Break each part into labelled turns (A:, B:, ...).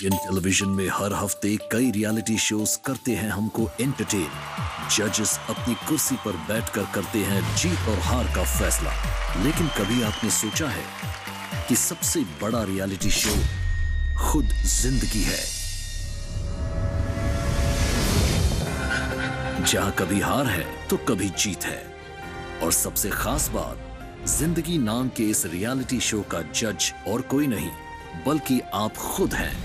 A: Indian television में हर हफ्ते कई रियलिटी शोज करते हैं हमको एंटरटेन। जजेस अपनी कुर्सी पर बैठकर करते हैं जीत और हार का फैसला। लेकिन कभी आपने सोचा है कि सबसे बड़ा रियलिटी शो खुद जिंदगी है, जहां कभी हार है तो कभी जीत है। और सबसे खास बात, जिंदगी नाम के इस रियलिटी शो का जज और कोई नहीं बल्कि आप खुद हैं।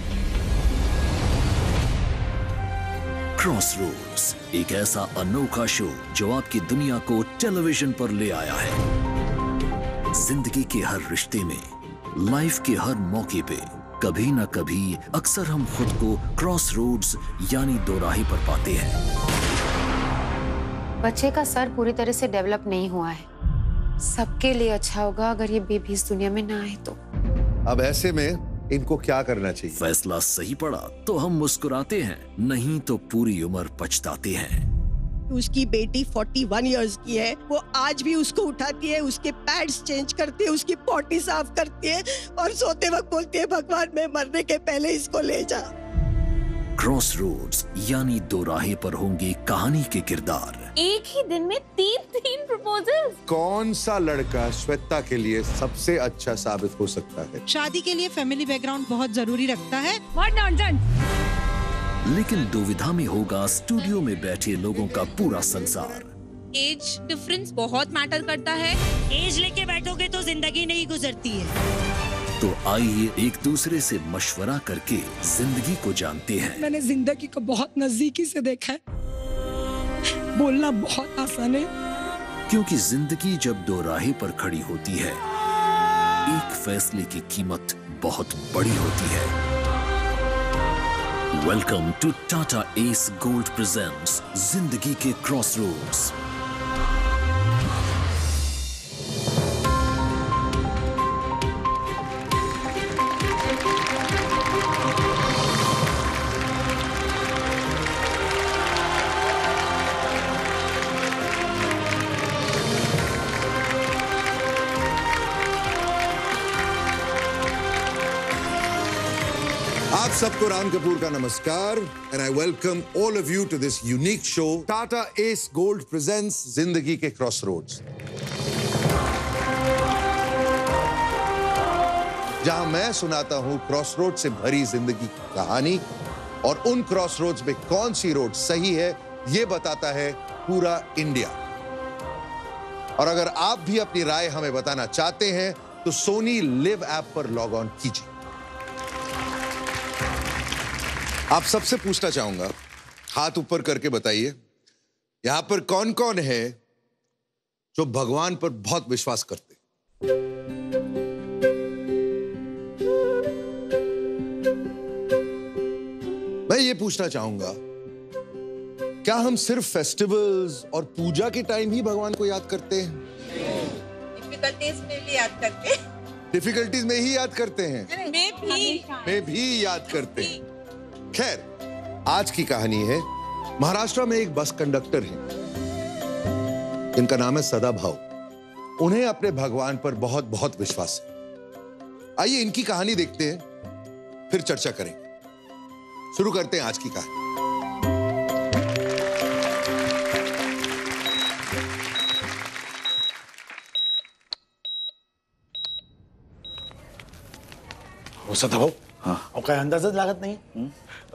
A: क्रॉसरोड्स एक ऐसा अनोखा शो जो आपकी दुनिया को टेलीविजन पर ले आया है। जिंदगी के हर रिश्ते में, लाइफ के हर मौके पे कभी ना कभी अक्सर हम खुद को क्रॉसरोड्स यानी दोराहे पर पाते हैं।
B: बच्चे का सर पूरी तरह से डेवलप नहीं हुआ है। सबके लिए अच्छा होगा अगर ये बेबी इस दुनिया में ना आए तो।
C: अब ऐसे में इनको क्या करना चाहिए?
A: फैसला सही पड़ा तो हम मुस्कुराते हैं, नहीं तो पूरी उम्र पछताते हैं।
D: उसकी बेटी 41 इयर्स की है, वो आज भी उसको उठाती है, उसके पैड्स चेंज करती है, उसकी पॉटी साफ करती है और सोते वक्त बोलती है भगवान मैं मरने के पहले इसको ले जा।
A: क्रॉसरोड्स यानी दोराहे पर होंगे कहानी के किरदार।
E: एक ही दिन में तीन प्रपोजल्स।
C: कौन सा लड़का श्वेता के लिए सबसे अच्छा साबित हो सकता है?
F: शादी के लिए फैमिली बैकग्राउंड बहुत जरूरी रखता है।
E: What nonsense!
A: लेकिन दुविधा में होगा स्टूडियो में बैठे लोगों का पूरा संसार।
F: एज डिफरेंस बहुत मैटर करता है।
G: एज लेके बैठोगे तो जिंदगी नहीं गुजरती है।
A: तो आइए एक दूसरे से मशवरा करके जिंदगी को जानते हैं।
D: मैंने जिंदगी को बहुत नजदीकी से देखा है, बोलना बहुत आसान है।
A: क्योंकि जिंदगी जब दोराहे पर खड़ी होती है, एक फैसले की कीमत बहुत बड़ी होती है। Welcome to Tata Ace Gold presents जिंदगी के क्रॉसरोड्स।
C: आप सबको राम कपूर का नमस्कार and I welcome all of you to this unique show Tata Ace Gold presents जिंदगी के क्रॉसरोड्स, जहां मैं सुनाता हूं क्रॉसरोड से भरी जिंदगी की कहानी, और उन क्रॉसरोड्स में कौन सी रोड सही है यह बताता है पूरा इंडिया। और अगर आप भी अपनी राय हमें बताना चाहते हैं तो सोनी लिव ऐप पर लॉग ऑन कीजिए। आप सबसे पूछना चाहूंगा, हाथ ऊपर करके बताइए, यहां पर कौन कौन है जो भगवान पर बहुत विश्वास करते? मैं ये पूछना चाहूंगा, क्या हम सिर्फ फेस्टिवल्स और पूजा के टाइम ही भगवान को याद करते हैं?
F: डिफिकल्टीज में भी याद करते हैं।
C: डिफिकल्टीज में ही याद करते हैं? मैं भी याद करते हैं। खैर, आज की कहानी है, महाराष्ट्र में एक बस कंडक्टर हैं, इनका नाम है सदाभाऊ। उन्हें अपने भगवान पर बहुत बहुत विश्वास है। आइए इनकी कहानी देखते हैं, फिर चर्चा करेंगे। शुरू करते हैं आज की कहानी।
H: हो सदाभाऊ, हाँ, और काय अंदाजच लागत नाही।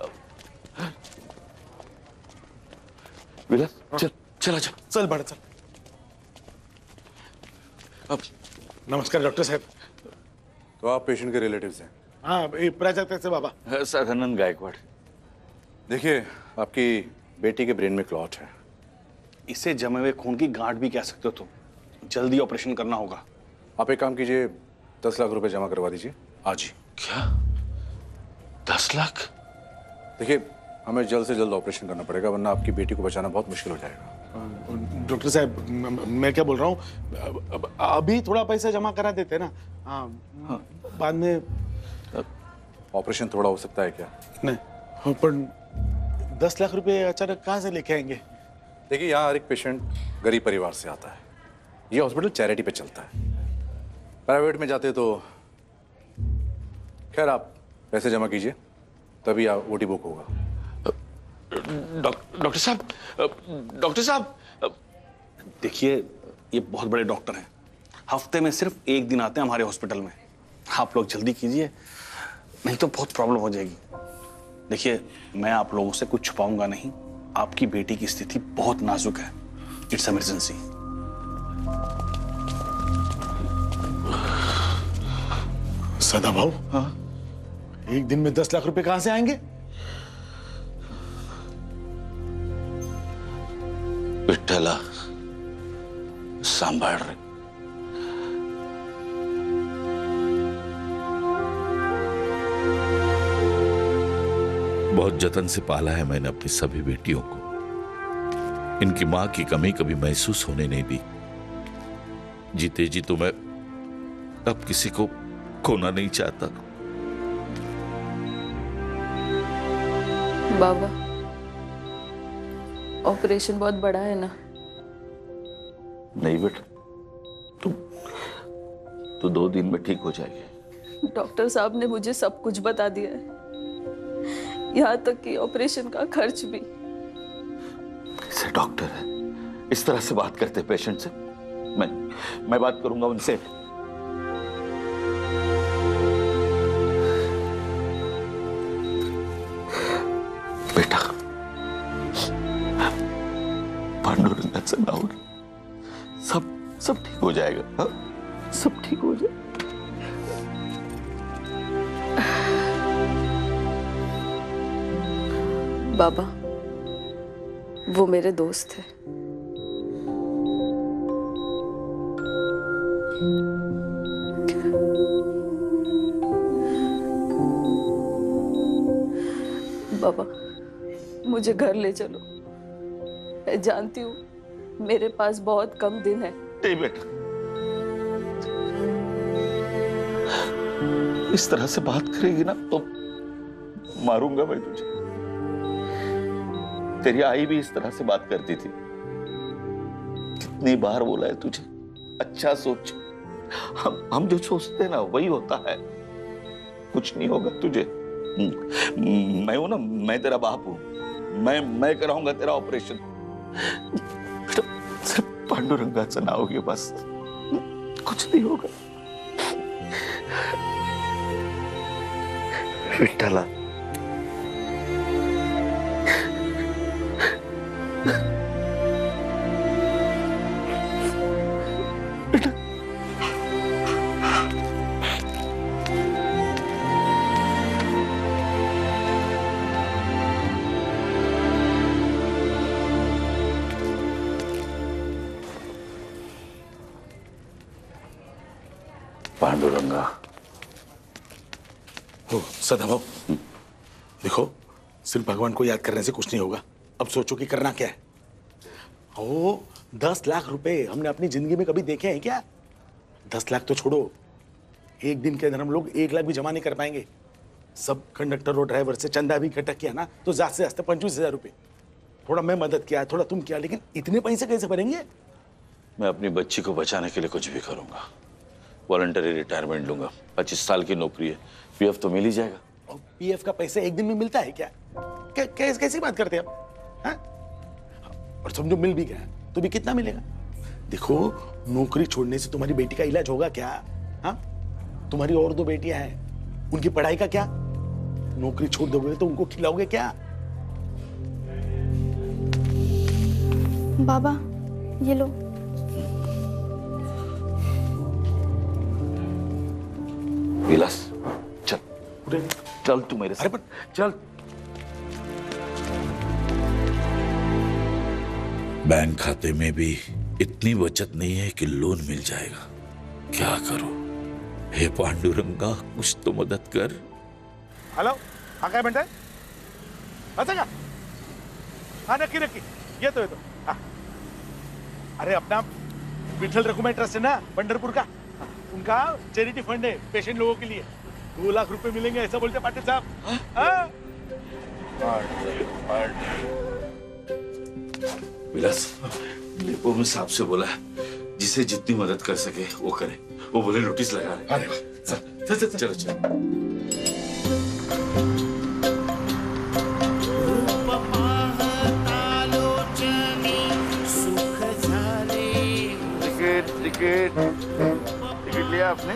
I: चल चल आजा,
H: चल बाळा चल।
I: अब
H: नमस्कार डॉक्टर साहब।
I: तो आप पेशेंट के रिलेटिव्स हैं?
H: हाँ, प्राजक्ता से बाबा।
I: सदानंद गायकवाड़। देखिए, आपकी बेटी के ब्रेन में क्लॉट है। इसे जमे हुए खून की गांठ भी कह सकते हो तुम। जल्दी ऑपरेशन करना होगा। आप एक काम कीजिए, 10 लाख रुपए जमा करवा दीजिए आज ही।
H: क्या 10 लाख?
I: देखिए, हमें जल्द से जल्द ऑपरेशन करना पड़ेगा, वरना आपकी बेटी को बचाना बहुत मुश्किल हो जाएगा।
H: डॉक्टर साहब, मैं क्या बोल रहा हूँ, अभी थोड़ा पैसा जमा करा देते ना। हाँ, बाद में
I: ऑपरेशन थोड़ा हो सकता है क्या?
H: नहीं, पर 10 लाख रुपए अचानक कहाँ से लेके आएंगे?
I: देखिए, यहाँ हर एक पेशेंट गरीब परिवार से आता है। ये हॉस्पिटल चैरिटी पे चलता है। प्राइवेट में जाते तो खैर, आप पैसे जमा कीजिए, तभी ओटी बुक होगा।
J: डॉक्टर साहब
I: देखिए, ये बहुत बड़े डॉक्टर हैं, हफ्ते में सिर्फ एक दिन आते हैं हमारे हॉस्पिटल में। आप लोग जल्दी कीजिए, नहीं तो बहुत प्रॉब्लम हो जाएगी। देखिए, मैं आप लोगों से कुछ छुपाऊंगा नहीं, आपकी बेटी की स्थिति बहुत नाजुक है। It's emergency.
H: सदाभाऊ, हाँ? एक दिन में 10 लाख रुपए कहां से आएंगे?
J: विठ्ठला सांभाळ रे।
K: बहुत जतन से पाला है मैंने अपनी सभी बेटियों को। इनकी मां की कमी कभी महसूस होने नहीं दी। जीते जी तो मैं अब किसी को खोना नहीं चाहता।
L: बाबा, ऑपरेशन बहुत बड़ा है ना?
J: नहीं बेटा, तू 2 दिन में ठीक हो जाएगी।
L: डॉक्टर साहब ने मुझे सब कुछ बता दिया है, यहाँ तक कि ऑपरेशन का खर्च भी।
J: कैसे डॉक्टर है, इस तरह से बात करते पेशेंट से? मैं बात करूंगा उनसे। बेटा, पांडुरंगाचं नाव, सब ठीक हो जाएगा। हाँ? सब ठीक हो जाएगा।
L: बाबा, वो मेरे दोस्त है। बाबा, मुझे घर ले चलो। मैं जानती हूँ मेरे पास बहुत कम दिन है।
J: नहीं बेटा, इस तरह से बात करेगी ना तो मारूंगा मैं तुझे। तेरी आई भी इस तरह से बात करती थी। कितनी बार बोला है तुझे, अच्छा सोच। हम जो सोचते हैं ना वही होता है। कुछ नहीं होगा तुझे। मैं हूं ना, मैं तेरा बाप हूं। मैं कराऊंगा तेरा ऑपरेशन। सिर्फ पांडुरंगाचं नाव घे बस, कुछ नहीं होगा। विठ्ठला, पांडुरंगा।
H: हो सदाभाऊ, देखो, सिर्फ भगवान को याद करने से कुछ नहीं होगा। अब सोचो कि करना क्या है। ओ, 10 लाख रुपए हमने अपनी जिंदगी में कभी देखे हैं क्या? 10 लाख तो छोड़ो, एक दिन के अंदर हम लोग 1 लाख भी जमा नहीं कर पाएंगे। सब कंडक्टर और ड्राइवर से चंदा भी इकट्ठा किया ना तो ज्यादा से ज्यादा 25,000 रुपए। थोड़ा मैं मदद किया, थोड़ा तुम किया, लेकिन इतने पैसे कैसे भरेंगे?
J: मैं अपनी बच्ची को बचाने के लिए कुछ भी करूंगा। वॉलंटरी रिटायरमेंट लूंगा। 25 साल की नौकरी है, पीएफ तो मिल ही जाएगा।
H: और पीएफ का पैसा एक दिन में मिलता है क्या? कैसी बात करते हैं आप? और समझो मिल भी गया तो भी कितना मिलेगा? देखो, नौकरी छोड़ने से तुम्हारी बेटी का इलाज होगा क्या? हाँ, तुम्हारी और 2 बेटियां हैं, उनकी पढ़ाई का क्या? नौकरी छोड़ दोगे तो उनको खिलाओगे क्या?
E: बाबा, ये लो।
J: विलास, चल चल तू मेरे साथ। चल।
K: बैंक खाते में भी इतनी बचत नहीं है कि लोन मिल जाएगा। क्या करूं? हे पांडुरंगा, कुछ तो मदद कर।
H: हेलो, हाँ काय म्हणताय? असं का? हाँ नक्की नक्की, येतो हाँ। अरे अपना विठल रघुमाई ट्रस्ट है ना पंढरपुर का, उनका चैरिटी फंड है पेशेंट लोगों के लिए। 2 लाख रुपए मिलेंगे ऐसा बोलते पाटिल साहब। हाँ?
K: विलास, डिपो में साहब से बोला जिसे जितनी मदद कर सके वो करे। वो बोले नोटिस लगा रहे।
H: चलो चलो।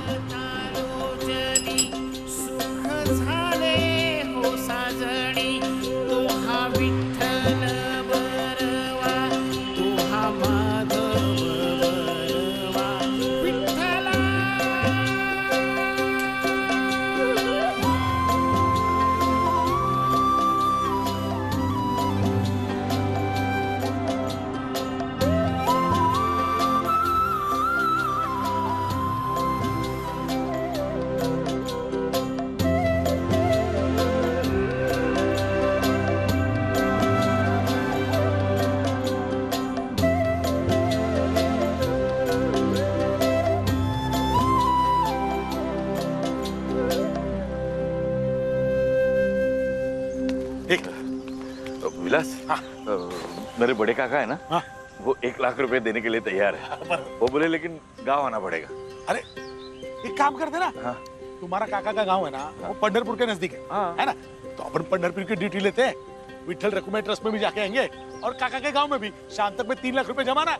K: विलास, मेरे बड़े काका है ना, वो 1 लाख रुपए देने के लिए तैयार है। वो बोले लेकिन गांव आना पड़ेगा।
H: अरे एक काम करते ना, तुम्हारा काका का गांव है ना, वो पंढरपुर के नजदीक है ना, तो अपन पंढरपुर की ड्यूटी लेते हैं, विठल रकुमाई ट्रस्ट में भी जाके आएंगे और काका के गांव में भी शाम तक में 3 लाख रुपए जमाना।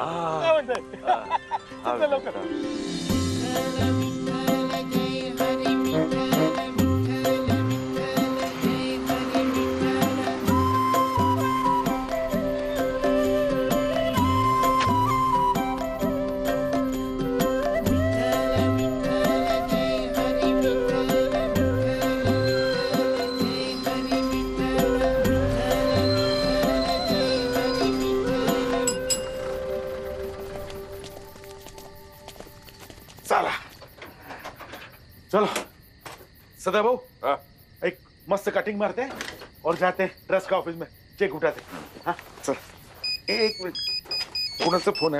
H: चलो सदा भाऊ, एक मस्त कटिंग मारते हैं और जाते हैं ट्रस्ट का ऑफिस में चेक उठाते। हाँ चल, एक मिनट, कोणाचा फोन है?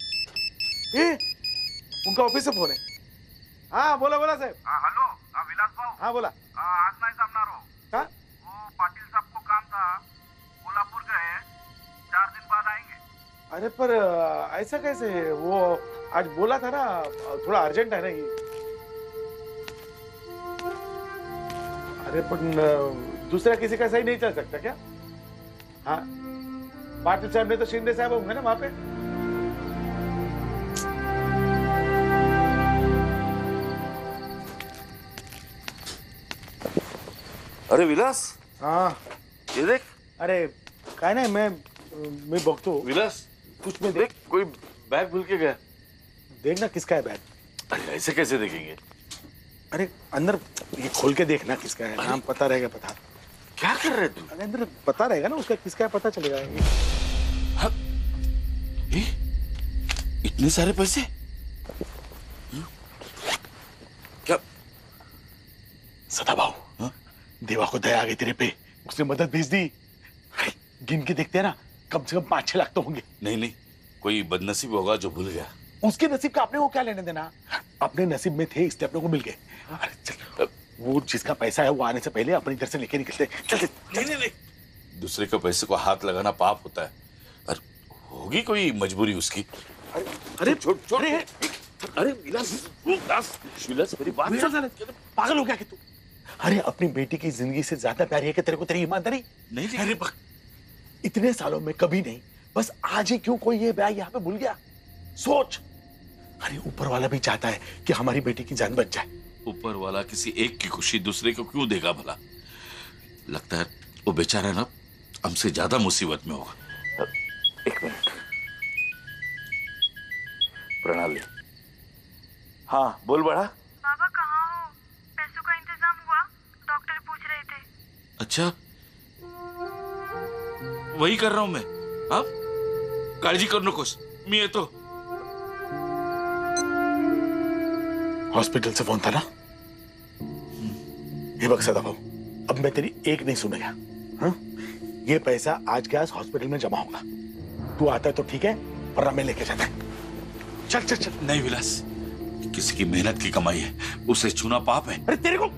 H: उनका ऑफिस से फोन है। हाँ बोला बोला साहेब।
M: हेलो, विलास भाऊ।
H: हाँ बोला।
M: आज नहीं जमणार हो।
H: क्या?
M: वो पाटिल साहब को काम था, कोल्हापुर गए, 4 दिन बाद आएंगे।
H: अरे पर ऐसा कैसे? वो आज बोला था ना, थोड़ा अर्जेंट है ना ये। अरे पर दूसरा किसी का सही नहीं चल सकता क्या? हाँ पाटिल साहब ने तो शिंदे साहब होंगे ना वहां पे।
K: अरे विलास,
H: हाँ
K: ये देख।
H: अरे काय नाही, मैं बघतो।
K: विलास
H: कुछ में
K: देख, कोई बैग भूल के गया।
H: देखना किसका है बैग।
K: अरे ऐसे कैसे देखेंगे?
H: अरे अंदर ये खोल के देखना किसका है, नाम पता रहेगा। पता
K: क्या कर रहे तू?
H: अरे अंदर पता रहेगा ना उसका किसका है, पता चलेगा।
K: हाँ? इतने सारे पैसे क्या?
H: सदा भाऊ, देवा को दया आ गई तेरे पे, उसने मदद भेज दी। गिन के देखते हैं ना, कम से कम 5-6 लाख तो होंगे।
K: नहीं, कोई बदनसीब होगा जो भूल गया।
H: उसके नसीब का अपने को क्या लेने देना? अपने नसीब में थे इसलिए अपने को मिल गए। अरे चल, वो जिसका पैसा है वो आने से पहले अपन इधर से लेके निकलते। चल।
K: नहीं, दूसरे के पैसे को हाथ लगाना पाप होता है। अरे होगी कोई मजबूरी उसकी।
H: अरे छोड़। अरे विलास मेरी बात सुन। पागल हो गया कि तू? अरे अपनी बेटी की जिंदगी से ज्यादा प्यारी है कि तेरे को तेरी ईमानदारी?
K: नहीं।
H: अरे इतने सालों में कभी नहीं, बस आज ही क्यों कोई ये बैग यहाँ पे भूल गया? सोच। अरे ऊपर वाला भी चाहता है कि हमारी बेटी की जान बच जाए।
K: ऊपर वाला किसी एक की खुशी दूसरे को क्यों देगा भला? लगता है वो बेचारा ना हमसे ज्यादा मुसीबत में होगा।
J: एक मिनट, प्रणाली।
K: हाँ बोल बड़ा।
E: बाबा कहाँ हो? पैसों का इंतजाम हुआ? डॉक्टर पूछ रहे थे।
K: अच्छा, वही कर रहा हूं मैं। हाँ काळजी करू नकोस, मी येतो।
H: हॉस्पिटल से फोन था ना? ये बक्सा दबाओ, अब मैं तेरी एक नहीं सुनेगा। हाँ? ये पैसा आज के आज हॉस्पिटल में जमा होगा। तू आता है तो ठीक है, वरना मैं लेके जाता है। चल।
K: नहीं विलास, किसी की मेहनत की कमाई है, उसे छूना पाप है।
H: अरे तेरे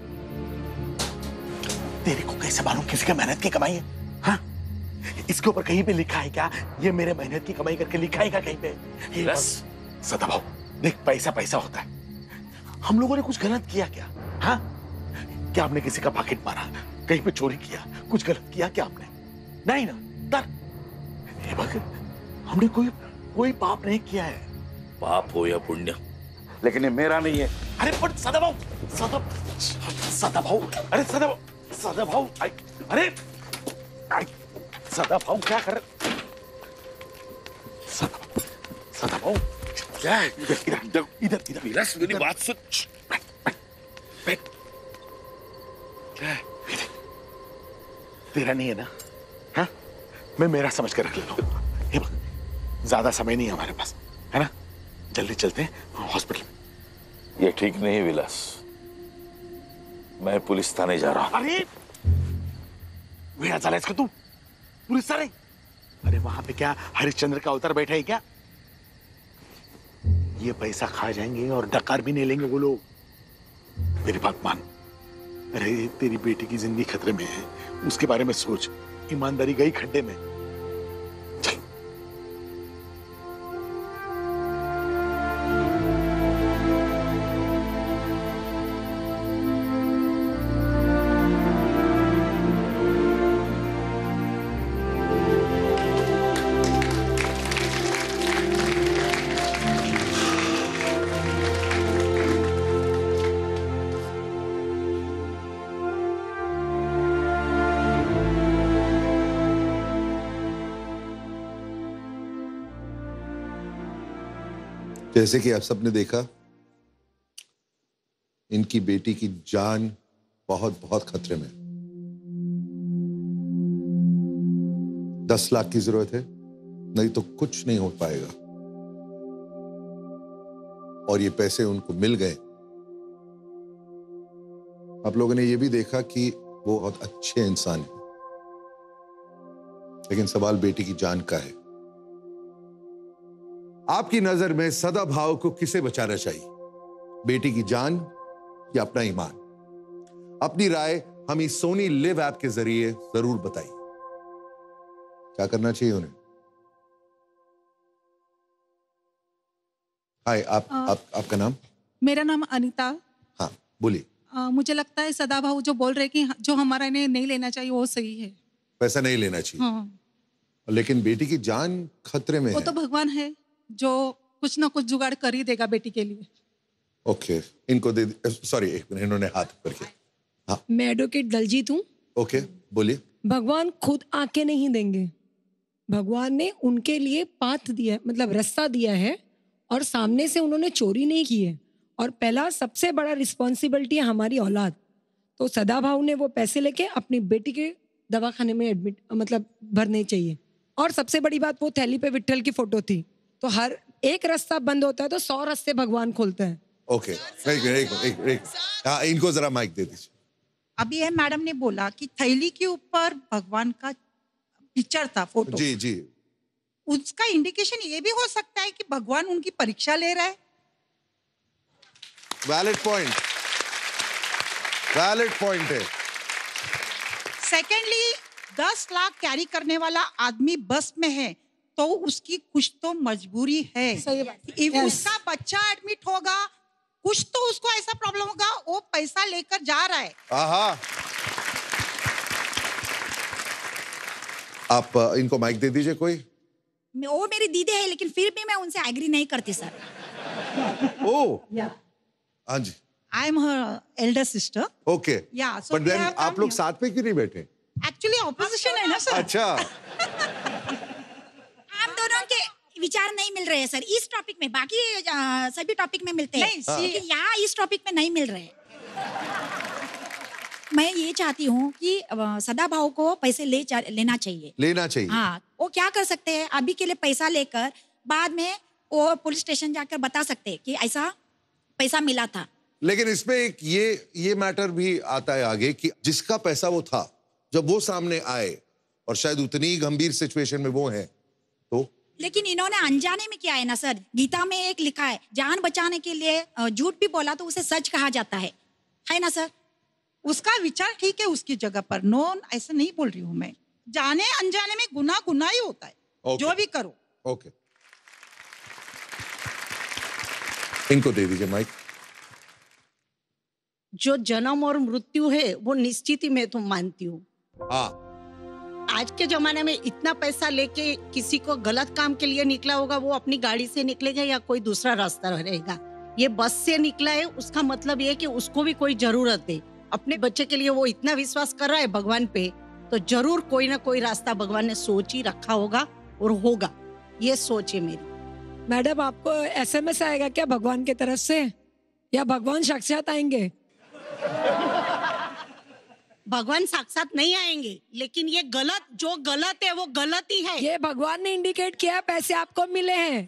H: को कैसे मालूम किसी की मेहनत की कमाई है? हाँ? इसके ऊपर कहीं पे लिखा है क्या ये मेरे मेहनत की कमाई करके लिखा है क्या कहीं पे?
K: विलास
H: सदा भाऊ देख, पैसा होता है। हम लोगों ने कुछ गलत किया क्या? हाँ? क्या आपने किसी का पॉकेट मारा, कहीं पे चोरी किया, कुछ गलत किया क्या आपने? नहीं ना। हमने कोई पाप नहीं किया है।
K: पाप हो या पुण्य,
H: लेकिन ये मेरा नहीं है। अरे पर सदाभाऊ, सदाभाऊ, अरे सदाभाऊ, अरे सदाभाऊ क्या कर रहे? सदाभाऊ क्या है? इधर विलास, मेरी बात सुन। बैठ। क्या है? तेरा नहीं है ना? हाँ? मैं मेरा समझ कर रख लेता हूँ। ये ज्यादा समय नहीं है हमारे पास, है ना? जल्दी चलते हैं हॉस्पिटल।
K: ये ठीक नहीं है विलास, मैं पुलिस थाने जा रहा हूँ।
H: अरे वेड़ा चालायस का तू पुलिस थाने? अरे वहां पे क्या हरिश्चंद्र का अवतार बैठा है क्या? ये पैसा खा जाएंगे और डकार भी नहीं लेंगे वो लोग। मेरी बात मान। अरे तेरी बेटी की जिंदगी खतरे में है, उसके बारे में सोच। ईमानदारी गई खड्डे में।
C: जैसे कि आप सबने देखा, इनकी बेटी की जान बहुत बहुत खतरे में। 10 लाख की जरूरत है, नहीं तो कुछ नहीं हो पाएगा। और ये पैसे उनको मिल गए। आप लोगों ने ये भी देखा कि वो बहुत अच्छे इंसान हैं, लेकिन सवाल बेटी की जान का है। आपकी नजर में सदाभाव को किसे बचाना चाहिए, बेटी की जान या अपना ईमान? अपनी राय हमें सोनी लिव ऐप के जरिए जरूर बताइए। क्या करना चाहिए उन्हें? हाय, आपका नाम?
F: मेरा नाम अनीता।
C: हाँ बोलिए।
F: मुझे लगता है सदाभाऊ जो बोल रहे कि जो हमारा इन्हें नहीं लेना चाहिए वो सही है। पैसा
C: नहीं लेना चाहिए।
F: हाँ।
C: लेकिन बेटी की जान खतरे में
F: वो
C: है।
F: तो भगवान है जो कुछ ना कुछ जुगाड़ कर ही देगा बेटी के लिए।
C: ओके, इनको दे, सॉरी इन्होंने हाथ ऊपर किया। हाँ।
D: मैं एडवोकेट दलजीत हूँ।
C: ओके बोलिए।
D: भगवान खुद आके नहीं देंगे, भगवान ने उनके लिए पाथ दिया, मतलब रास्ता दिया है, और सामने से उन्होंने चोरी नहीं की है। और पहला सबसे बड़ा रिस्पॉन्सिबिलिटी है हमारी औलाद। तो सदाभाऊ ने वो पैसे लेके अपनी बेटी के दवाखाने में एडमिट, मतलब भरने चाहिए। और सबसे बड़ी बात, वो थैली पे विट्ठल की फोटो थी। तो हर एक रास्ता बंद होता है तो 100 रास्ते भगवान खोलते हैं।
C: ओके, एक हाँ, इनको जरा माइक दे दीजिए।
N: अभी ये मैडम ने बोला कि थैली के ऊपर भगवान का पिक्चर था, फोटो।
C: जी जी।
N: उसका इंडिकेशन ये भी हो सकता है कि भगवान उनकी परीक्षा ले रहा है।
C: वैलिड पॉइंट है।
N: सेकेंडली, 10 लाख कैरी करने वाला आदमी बस में है तो उसकी कुछ तो मजबूरी है।
F: सही बात।
N: उसका बच्चा एडमिट होगा, कुछ तो उसको ऐसा प्रॉब्लम होगा, वो पैसा लेकर जा रहा है।
C: आप इनको माइक दे दीजिए कोई।
O: वो मेरी दीदी है, लेकिन फिर भी मैं उनसे एग्री नहीं करती सर।
C: ओह हाँ जी।
N: I am her elder sister.
C: Okay. But then आप लोग साथ में क्यों नहीं बैठे?
N: एक्चुअली ऑपोजिशन है ना सर।
C: अच्छा।
O: हम दोनों के विचार नहीं मिल रहे हैं सर इस टॉपिक में। बाकी सभी टॉपिक में मिलते हैं, लेकिन यहाँ इस टॉपिक में नहीं मिल रहे। मैं ये चाहती हूँ कि सदाभाऊ को पैसे लेना चाहिए। हाँ, वो क्या कर सकते हैं, अभी के लिए पैसा लेकर बाद में वो पुलिस स्टेशन जाकर बता सकते हैं कि ऐसा पैसा मिला था।
C: लेकिन इसमें एक ये मैटर भी आता है आगे कि जिसका पैसा वो था, जब वो सामने आए और शायद उतनी गंभीर सिचुएशन में वो है तो।
O: लेकिन इन्होंने अनजाने में किया है ना सर। गीता में एक लिखा है, जान बचाने के लिए झूठ भी बोला तो उसे सच कहा जाता है ना सर?
N: उसका विचार ठीक है उसकी जगह पर, नो ऐसा नहीं बोल रही हूँ मैं। जाने अनजाने में गुनाह ही होता है। जो भी करो।
C: ओके, इनको दे दीजिए माइक।
P: जो जन्म और मृत्यु है वो निश्चित ही मैं तो मानती हूँ। आज के जमाने में इतना पैसा लेके किसी को गलत काम के लिए निकला होगा, वो अपनी गाड़ी से निकलेगा या कोई दूसरा रास्ता रहेगा। ये बस से निकला है, उसका मतलब ये कि उसको भी कोई जरूरत है। अपने बच्चे के लिए वो इतना विश्वास कर रहा है भगवान पे, तो जरूर कोई ना कोई रास्ता भगवान ने सोच ही रखा होगा और होगा, ये सोच है मेरी।
D: मैडम, आपको SMS आएगा क्या भगवान की तरफ से, या भगवान साक्षात आएंगे?
P: भगवान साक्षात नहीं आएंगे, लेकिन ये गलत, जो गलत है वो गलत ही है।
D: ये भगवान ने इंडिकेट किया, पैसे आपको मिले हैं।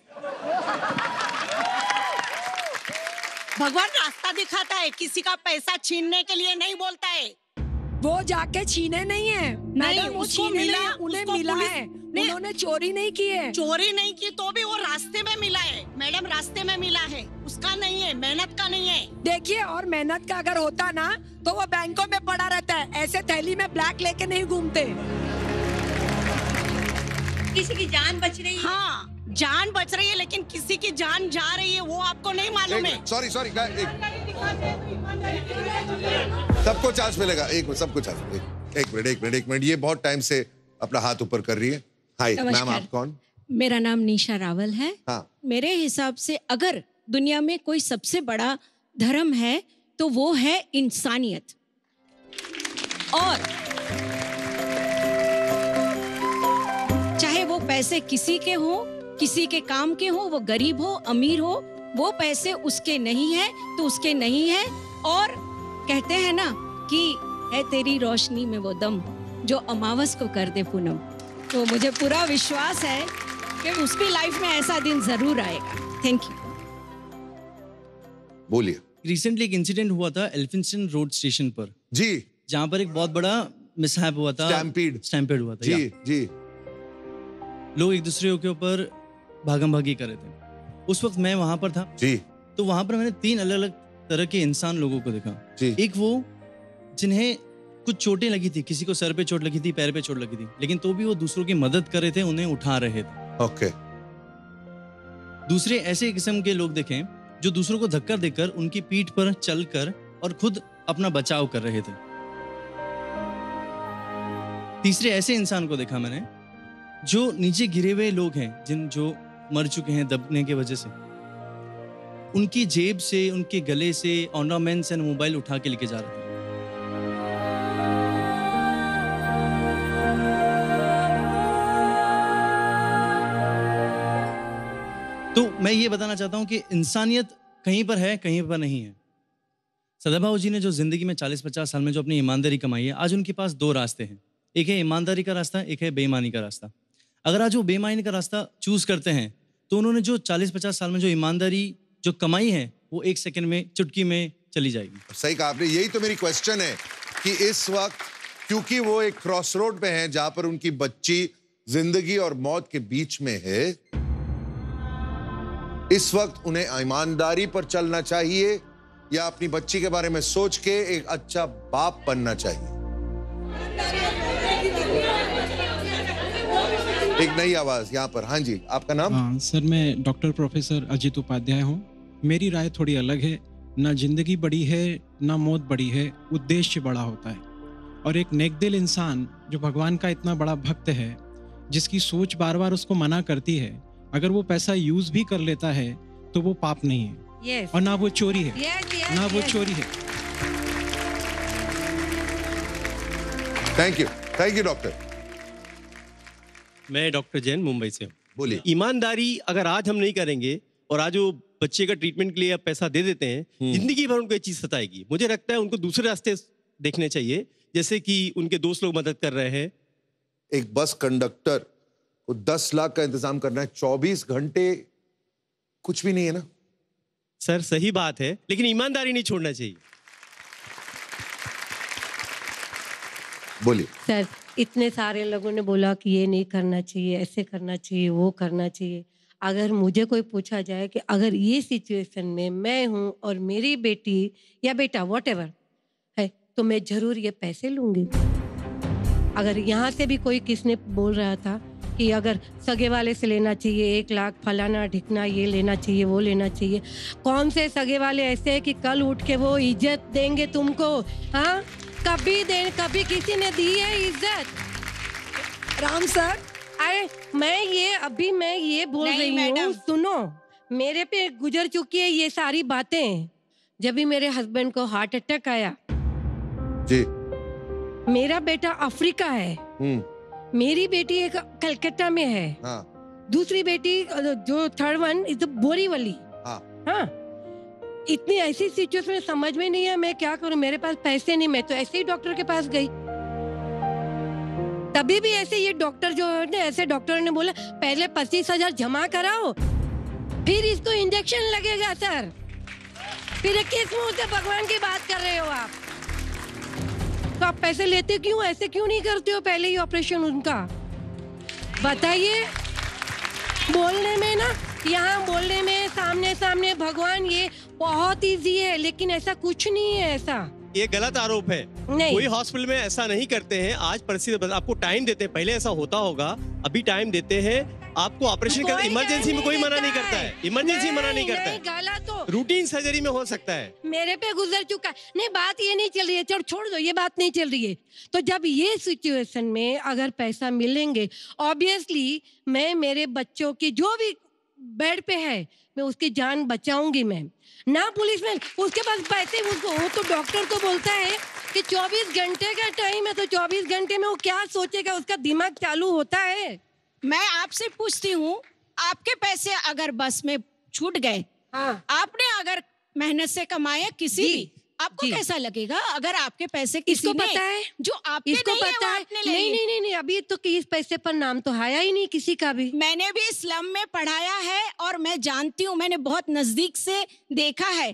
P: भगवान रास्ता दिखाता है, किसी का पैसा छीनने के लिए नहीं बोलता है।
D: वो जाके छीने नहीं है मैडम,
P: उसको मिला,
D: उन्हें मिला है, उन्होंने चोरी नहीं की है।
P: चोरी नहीं की तो भी वो रास्ते में मिला है मैडम, रास्ते में मिला है, उसका नहीं है, मेहनत का नहीं है।
D: देखिए, और मेहनत का अगर होता ना तो वो बैंकों में पड़ा रहता है, ऐसे थैली में ब्लैक लेके नहीं घूमते।
O: किसी की जान बच रही है।
P: हाँ, जान बच रही है, लेकिन किसी की जान जा रही है वो आपको नहीं मालूम है।
C: सॉरी सबको चांस मिलेगा, सबको चांस। एक मिनट, ये बहुत टाइम से अपना हाथ ऊपर कर रही है। हाय मैम, आप कौन?
Q: मेरा नाम निशा रावल है।
C: हाँ।
Q: मेरे हिसाब से अगर दुनिया में कोई सबसे बड़ा धर्म है तो वो है इंसानियत। और चाहे वो पैसे किसी के हो, किसी के काम के हो, वो गरीब हो अमीर हो, वो पैसे उसके नहीं है तो उसके नहीं है। और कहते हैं ना कि है तेरी रोशनी में वो दम जो अमावस को कर दे पूनम। तो मुझे पूरा विश्वास है कि उसकी लाइफ में ऐसा दिन जरूर आएगा। Thank you.
C: बोलिए।
R: रिसेंटली एक इंसिडेंट हुआ था एल्फिंस्टन रोड स्टेशन पर
C: जी,
R: जहाँ पर एक बहुत बड़ा मिसहैप हुआ था, स्टैम्पेड हुआ था
C: जी।
R: लोग एक दूसरे के ऊपर भागम भागी कर रहे थे। उस वक्त मैं वहां पर था
C: जी।
R: तो वहां पर मैंने 3 अलग अलग तरह के इंसान लोगों को देखा
C: जी।
R: एक वो जिन्हें कुछ चोटें लगी थी, किसी को सर पे चोट लगी थी, पैर पे चोट लगी थी, लेकिन तो भी वो दूसरों की मदद कर रहे थे, उन्हें उठा रहे थे।
C: ओके।
R: दूसरे ऐसे किस्म के लोग देखे जो दूसरों को धक्का देकर उनकी पीठ पर चलकर और खुद अपना बचाव कर रहे थे। तीसरे ऐसे इंसान को देखा मैंने जो नीचे गिरे हुए लोग हैं, जो मर चुके हैं दबने की वजह से, उनकी जेब से, उनके गले से ऑर्नामेंट्स एंड मोबाइल उठा के लेके जा रहे थे। तो मैं ये बताना चाहता हूं कि इंसानियत कहीं पर है, कहीं पर नहीं है। सदाभाऊ जी ने जो जिंदगी में 40-50 साल में जो अपनी ईमानदारी कमाई है, आज उनके पास 2 रास्ते हैं। एक है ईमानदारी का रास्ता, एक है बेईमानी का रास्ता। अगर आज वो बेईमानी का रास्ता चूज करते हैं तो उन्होंने जो 40-50 साल में जो ईमानदारी जो कमाई है वो 1 सेकंड में, चुटकी में चली जाएगी।
C: सही कहा आपने। यही तो मेरी क्वेश्चन है कि इस वक्त क्योंकि वो एक क्रॉस रोड पे हैं जहां पर उनकी बच्ची जिंदगी और मौत के बीच में है, इस वक्त उन्हें ईमानदारी पर चलना चाहिए या अपनी बच्ची के बारे में सोच के एक अच्छा बाप बनना चाहिए? एक नई आवाज यहाँ पर। हाँ जी, आपका नाम?
S: हाँ सर, मैं डॉक्टर प्रोफेसर अजित उपाध्याय हूँ। मेरी राय थोड़ी अलग है। ना जिंदगी बड़ी है ना मौत बड़ी है, उद्देश्य बड़ा होता है। और एक नेकदिल इंसान जो भगवान का इतना बड़ा भक्त है, जिसकी सोच बार बार उसको मना करती है, अगर वो पैसा यूज भी कर लेता है तो वो पाप नहीं है।
Q: yes.
S: और ना वो चोरी है। ना वो चोरी है।
C: Thank you doctor.
T: मैं डॉक्टर जैन मुंबई से हूँ।
C: बोलिए।
T: ईमानदारी अगर आज हम नहीं करेंगे और आज वो बच्चे का ट्रीटमेंट के लिए पैसा दे देते हैं, जिंदगी भर उनको ये चीज सताएगी। मुझे लगता है उनको दूसरे रास्ते देखने चाहिए, जैसे कि उनके दोस्त लोग मदद कर रहे हैं।
C: एक बस कंडक्टर को 10 लाख का इंतजाम करना है, 24 घंटे कुछ भी नहीं है ना
T: सर? सही बात है, लेकिन ईमानदारी नहीं छोड़ना चाहिए।
C: बोलिए।
U: सर, इतने सारे लोगों ने बोला कि ये नहीं करना चाहिए, ऐसे करना चाहिए, वो करना चाहिए। अगर मुझे कोई पूछा जाए कि अगर ये सिचुएशन में मैं हूँ और मेरी बेटी या बेटा व्हाटएवर है, तो मैं जरूर ये पैसे लूंगी। अगर यहाँ से भी कोई किसने बोल रहा था कि अगर सगे वाले से लेना चाहिए 1 लाख, फलाना ढिकना, ये लेना चाहिए, वो लेना चाहिए। कौन से सगे वाले ऐसे हैं कि कल उठ के वो इज्जत देंगे तुमको? हाँ, कभी किसी ने दी है इज्जत? राम सर, मैं ये बोल रही हूँ, सुनो, मेरे पे गुजर चुकी है ये सारी बातें। जब भी मेरे हस्बैंड को हार्ट अटैक आया
C: जी,
U: मेरा बेटा अफ्रीका है, मेरी बेटी एक कलकत्ता में है, दूसरी बेटी जो थर्ड वन इज बोरीवली। हाँ, इतनी ऐसी सिचुएशन में समझ में नहीं है मैं क्या करूं। मेरे पास पैसे नहीं, मैं तो ऐसे ही डॉक्टर के पास गई। तभी भी ऐसे ये डॉक्टर जो है ना, ऐसे डॉक्टर ने बोला पहले 25,000 जमा कराओ फिर इसको इंजेक्शन लगेगा सर। फिर किस मुंह से भगवान की बात कर रहे हो आप? तो आप पैसे लेते क्यों? ऐसे क्यों नहीं करते हो पहले ही ऑपरेशन उनका? बताइए। बोलने में ना, यहाँ बोलने में सामने सामने भगवान ये बहुत इजी है, लेकिन ऐसा कुछ नहीं है। ऐसा
T: ये गलत आरोप है। कोई हॉस्पिटल में ऐसा नहीं करते हैं। आज परिस्थिति आपको टाइम देते हैं, पहले ऐसा होता होगा, अभी टाइम देते हैं आपको ऑपरेशन करने। इमरजेंसी में कोई मना नहीं करता है, इमरजेंसी मना नहीं करता है,
U: गलत तो
T: रूटीन सर्जरी में हो सकता है।
U: मेरे पे गुजर चुका है। नहीं, बात ये नहीं चल रही है, चलो छोड़ दो, ये बात नहीं चल रही है। तो जब ये सिचुएशन में अगर पैसा मिलेंगे, ऑब्वियसली मैं मेरे बच्चों की जो भी बेड पे है मैं उसकी जान बचाऊंगी। मैं ना पुलिस में उसके पास पैसे, वो तो डॉक्टर तो बोलता है कि 24 घंटे का टाइम है, तो 24 घंटे में वो क्या सोचेगा, उसका दिमाग चालू होता है।
Q: मैं आपसे पूछती हूँ, आपके पैसे अगर बस में छूट गए, आपने अगर मेहनत से कमाए किसी भी, आपको कैसा लगेगा? अगर आपके पैसे किसी
U: इसको
Q: ने,
U: पता है
Q: जो आपके
U: इसको
Q: नहीं
U: पता है, नहीं, अभी तो इस पैसे पर नाम तो आया ही नहीं किसी का भी।
Q: मैंने भी स्लम में पढ़ाया है और मैं जानती हूँ, मैंने बहुत नजदीक से देखा है।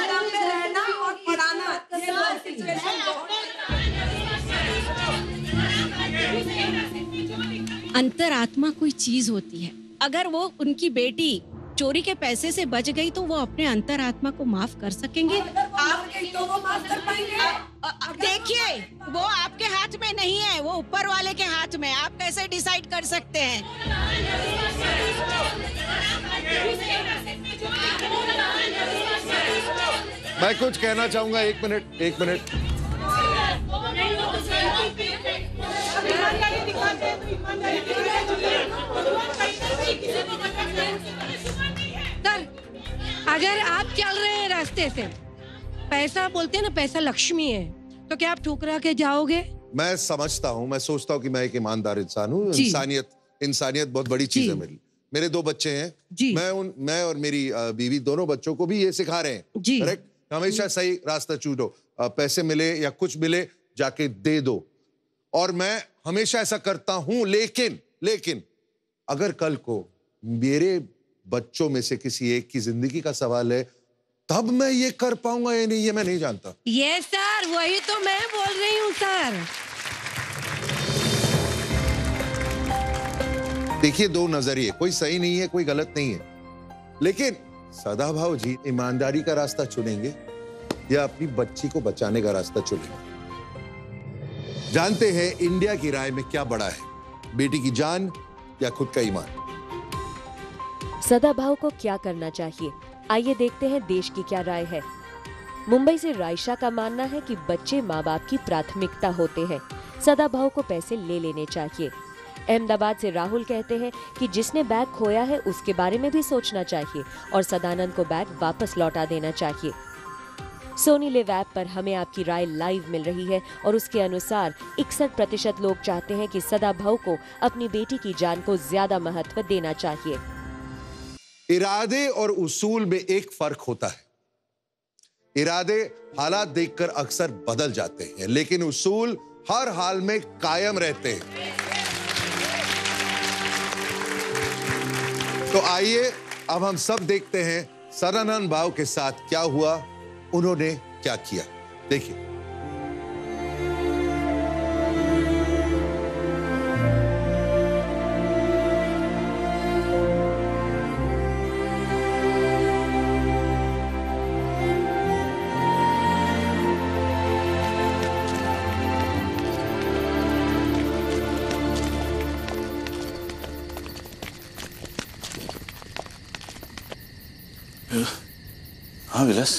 Q: अंतरात्मा कोई चीज होती है। अगर वो उनकी बेटी चोरी के पैसे से बच गई तो वो अपने अंतरात्मा को माफ कर सकेंगे? देखिए, वो आपके हाथ में नहीं है, वो ऊपर वाले के हाथ में। आप कैसे डिसाइड कर सकते हैं?
C: मैं कुछ कहना चाहूंगा। एक मिनट।
U: सर, अगर आप चल रहे हैं रास्ते से, पैसा बोलते हैं ना, पैसा लक्ष्मी है, तो क्या आप ठुकरा के जाओगे?
C: मैं समझता हूँ, मैं सोचता हूँ कि मैं एक ईमानदार इंसान हूँ। इंसानियत बहुत बड़ी चीज है मेरे 2 बच्चे हैं। मैं और मेरी बीवी दोनों बच्चों को भी ये सिखा रहे हैं, करेक्ट? हमेशा सही रास्ता चूनो, पैसे मिले या कुछ मिले जाके दे दो। और मैं हमेशा ऐसा करता हूं। लेकिन अगर कल को मेरे बच्चों में से किसी एक की जिंदगी का सवाल है, तब मैं ये कर पाऊंगा या नहीं, ये मैं नहीं जानता।
U: ये सर, वही तो मैं बोल रही हूँ सर।
C: देखिए, 2 नजरिए, कोई सही नहीं है, कोई गलत नहीं है, लेकिन सदाभाव जी ईमानदारी का रास्ता चुनेंगे या अपनी बच्ची को बचाने का रास्ता चुनेंगे? जानते हैं इंडिया की राय में क्या बड़ा है, बेटी की जान या खुद का ईमान?
B: सदाभाव को क्या करना चाहिए, आइए देखते हैं देश की क्या राय है। मुंबई से रायशा का मानना है कि बच्चे माँ बाप की प्राथमिकता होते हैं, सदाभाव को पैसे ले लेने चाहिए। अहमदाबाद से राहुल कहते हैं कि जिसने बैग खोया है उसके बारे में भी सोचना चाहिए और सदानंद को बैग वापस लौटा देना चाहिए। सोनी लिव ऐप पर हमें आपकी राय लाइव मिल रही है और उसके अनुसार 61% लोग चाहते हैं कि सदाभाव को अपनी बेटी की जान को ज्यादा महत्व देना चाहिए।
C: इरादे और उसूल में एक फर्क होता है। इरादे हालात देखकर अक्सर बदल जाते हैं, लेकिन उसूल हर हाल में कायम रहते हैं। तो आइए अब हम सब देखते हैं सदानंद भाव के साथ क्या हुआ, उन्होंने क्या किया। देखिए।
H: हाँ विलास,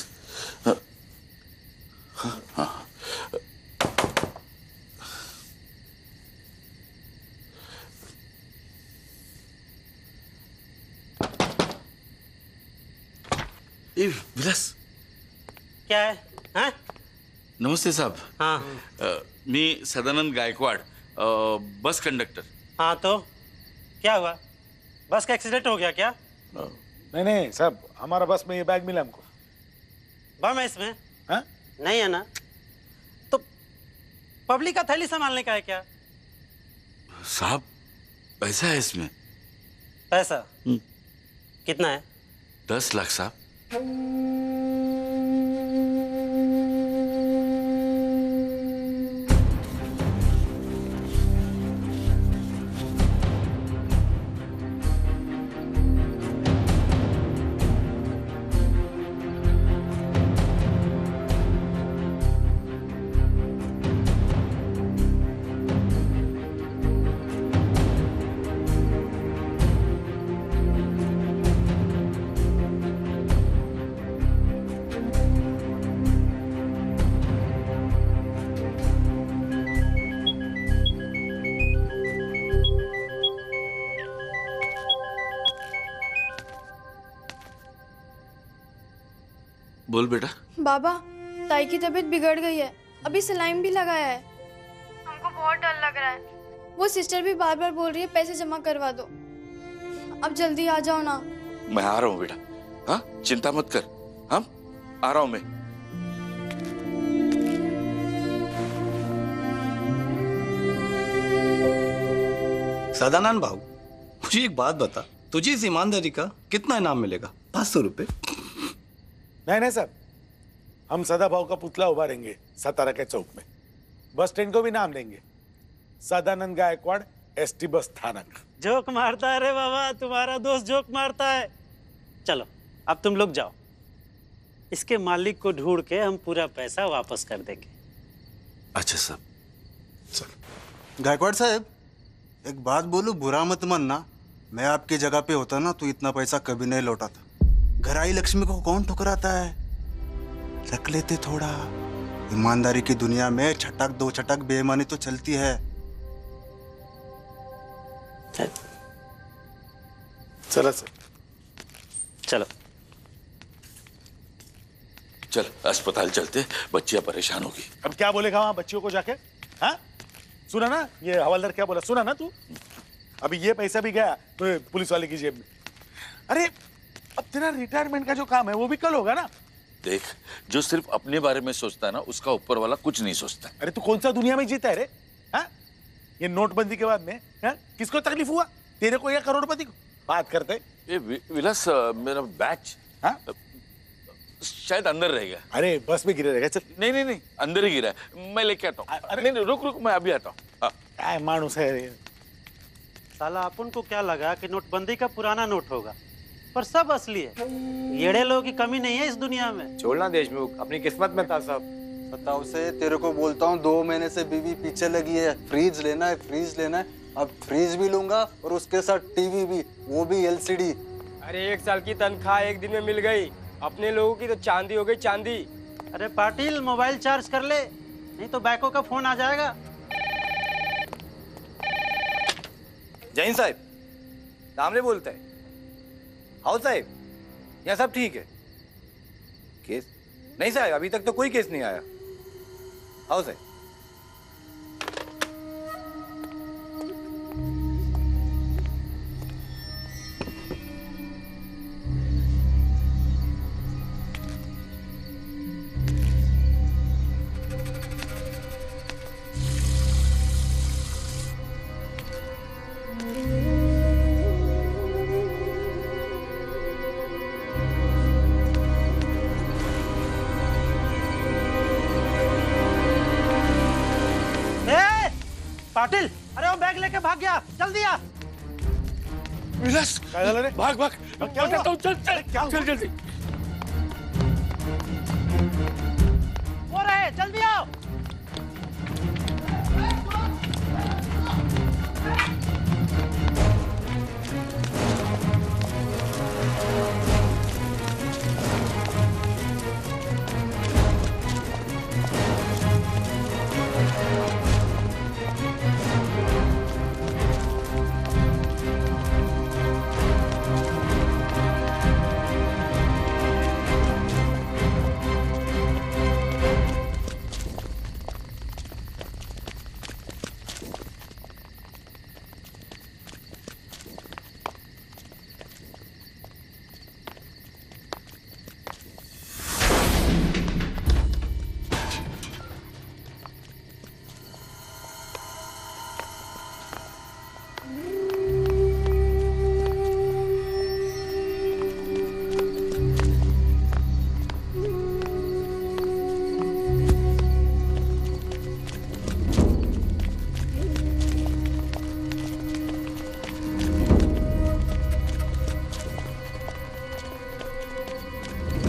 H: हाँ।
K: विलास
G: क्या है? हाँ?
K: नमस्ते साहब.
G: हाँ.
K: मी सदानंद गायकवाड, बस कंडक्टर.
G: हाँ तो क्या हुआ? बस का एक्सीडेंट हो गया क्या?
H: नहीं साहब, हमारा बस में ये बैग मिला हमको.
G: बम है इसमें?
H: हाँ?
G: नहीं है ना? तो पब्लिक का थैली संभालने का है क्या?
K: साहब पैसा है इसमें.
G: पैसा? कितना है?
K: 10 लाख साहब. बोल बेटा.
E: बाबा, ताई की तबीयत बिगड़ गई है. अभी सलाइन भी लगाया है. हमको बहुत डर लग रहा है. वो सिस्टर भी बार बार बोल रही है पैसे जमा करवा दो. अब जल्दी आ जाओ ना.
K: मैं आ रहा हूँ बेटा. हाँ, चिंता मत कर. हाँ, आ रहा हूँ मैं.
V: सदानंद भाऊ, मुझे एक बात बता, तुझे इस ईमानदारी का कितना इनाम मिलेगा? 500 रुपए?
H: नहीं साहब, हम सदा भाव का पुतला उभारेंगे सतारा के चौक में. बस स्टैंड को भी नाम देंगे सदानंद गायकवाड़ एसटी बस स्थानक.
G: जोक मारता है रे बाबा, तुम्हारा दोस्त जोक मारता है. चलो अब तुम लोग जाओ. इसके मालिक को ढूंढ के हम पूरा पैसा वापस कर देंगे.
K: अच्छा साहब.
V: चलो. गायकवाड़ साहब, एक बात बोलूं, बुरा मत मानना. मैं आपकी जगह पे होता ना तो इतना पैसा कभी नहीं लौटाता. घर आई लक्ष्मी को कौन ठुकराता है? रख लेते थोड़ा. ईमानदारी की दुनिया में छटक दो छटक बेईमानी तो चलती है.
H: चलो सर.
G: चलो
K: चल अस्पताल चलते, बच्चियां परेशान होगी.
H: अब क्या बोलेगा वहां बच्चियों को जाके? हाँ, सुना ना ये हवलदार क्या बोला? सुना ना तू? अभी ये पैसा भी गया तो पुलिस वाले की जेब में. अरे अब तेरा रिटायरमेंट का जो काम है वो भी कल होगा ना.
K: देख, जो सिर्फ अपने बारे में सोचता है ना, उसका ऊपर वाला कुछ नहीं सोचता.
H: अरे तू कौन सा दुनिया में जीता है रे? हाँ? ये नोटबंदी के बाद में किसको तकलीफ हुआ, तेरे को या करोड़पति को? बात करते. ये
K: विलास, मेरा बैच शायद अंदर रह गया.
H: अरे बस में गिरे रहेगा. चल.
K: नहीं अंदर ही गिरा है. मैं लेके आता हूँ. अरे नहीं, रुक मैं अभी आता हूँ.
H: क्या मानुस है
G: साला. अपन को क्या लगा कि नोटबंदी का पुराना नोट होगा, पर सब असली है. येड़े लोगों की कमी नहीं है इस दुनिया में.
W: छोड़ना देशमुख, अपनी किस्मत में था सब.
V: बताओ से, तेरे को बोलता हूँ 2 महीने से बीवी पीछे लगी है. फ्रीज लेना है. अब फ्रीज भी लूंगा और उसके साथ टीवी भी, वो भी LCD.
W: अरे 1 साल की तनख्वाह 1 दिन में मिल गई. अपने लोगों की तो चांदी हो गई चांदी.
G: अरे पाटिल, मोबाइल चार्ज कर ले, नहीं तो बैको का फोन आ जाएगा.
W: जैन साहब सामने बोलता है. हाउ साहब, यहाँ सब ठीक है? केस नहीं साहब, अभी तक तो कोई केस नहीं आया. हाउ साहब.
G: पाटिल, अरे वो बैग लेके भाग गया. जल्दी आ.
H: विलास, भाग. क्या हुआ? चल जल्दी.
G: वो रहे, जल्दी आओ.